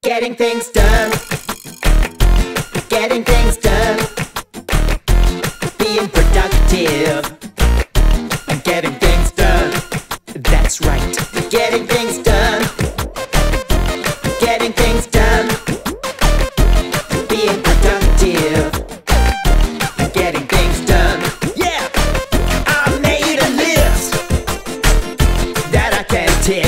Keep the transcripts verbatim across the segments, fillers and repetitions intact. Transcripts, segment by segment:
Getting things done. Getting things done. Being productive. And getting things done. That's right. Getting things done. Getting things done. Being productive. And getting things done. Yeah! I made a list that I can tick.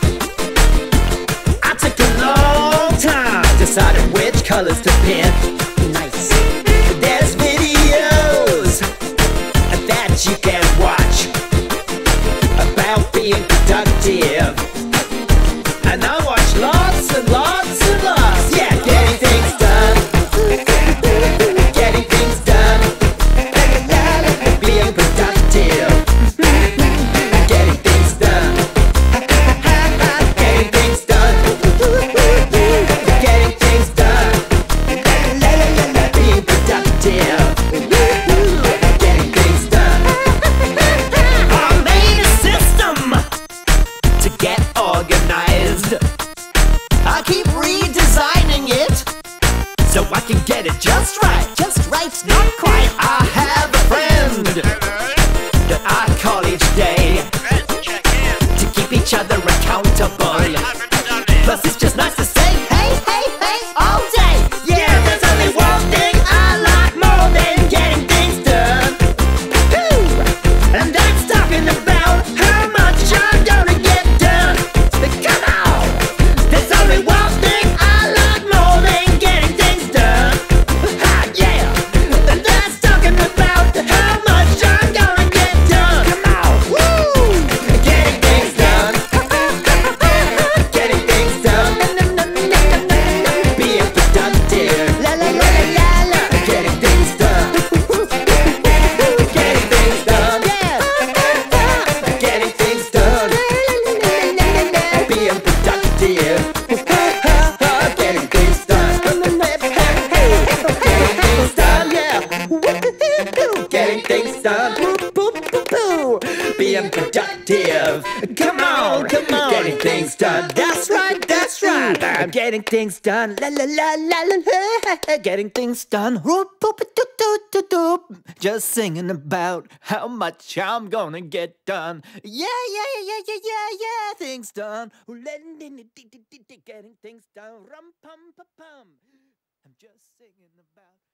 I took a long time deciding which colors to pick. Nice. There's videos that you can watch about being productive, and I watch lots and lots and lots. Yeah, getting things done. Getting things done. Being productive. Getting things done. Getting things done. Getting things done. Being productive. Getting things done. I made a system to get organized. I keep redesigning it so I can get it just right. Just right, not quite. I have a friend that I call each day to keep each other accountable. Plus it's just nice to say hey, hey, hey all day. Yeah, there's only one thing I like more than getting things done. Woo! And that's talking about how much I'm gonna get done. Come on! There's only one thing I like more than getting things done. Ha, yeah! And that's talking about how much I'm gonna get done. Come on! Woo! Getting things done. Getting things done. Being productive. La la la la la. Getting things done. Getting things done. Yeah. Getting things done. Being productive. Getting things done. Getting things done. Yeah. Getting things done. Being productive. Come on, come on. Getting things done. That's right, that's right. I'm getting things done. La la la la la. Getting things done. Just singing about how much I'm gonna get done. Yeah, yeah, yeah, yeah, yeah, yeah, yeah. Things done. Getting things done. Rum pum pum pum. I'm just singing about